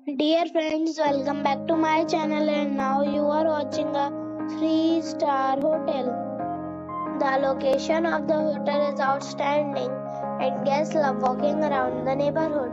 Dear friends, welcome back to my channel and now you are watching a 3-star hotel. The location of the hotel is outstanding and guests love walking around the neighborhood.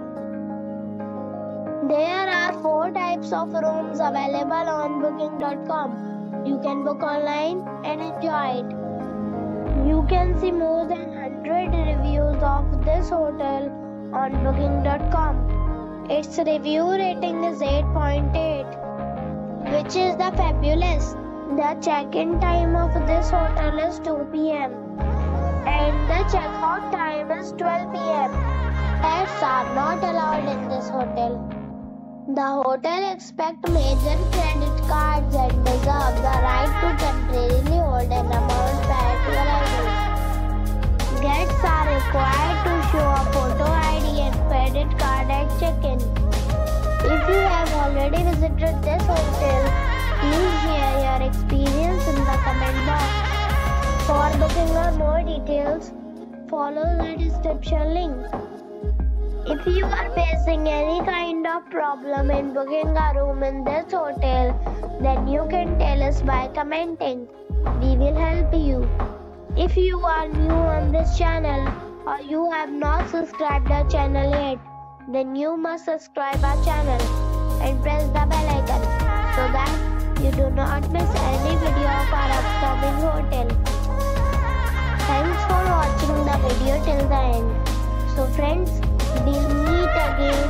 There are 4 types of rooms available on booking.com. You can book online and enjoy it. You can see more than 100 reviews of this hotel on booking.com. Its review rating is 8.8, which is the fabulous. The check-in time of this hotel is 2 p.m. and the check-out time is 12 p.m. Pets are not allowed in this hotel. The hotel expects major credit cards and reserves the right to temporarily hold an amount prior to arrival. Guests are required to show a photo ID and credit card at check-in. If you have already visited this hotel, please share your experience in the comment box. For booking or more details, follow the description link. If you are facing any kind of problem in booking a room in this hotel, then you can tell us by commenting. We will help you. If you are new on this channel or you have not subscribed our channel yet, then you must subscribe our channel and press the bell icon so that you do not miss any video of our upcoming hotel. Thanks for watching the video till the end. So friends, we'll meet again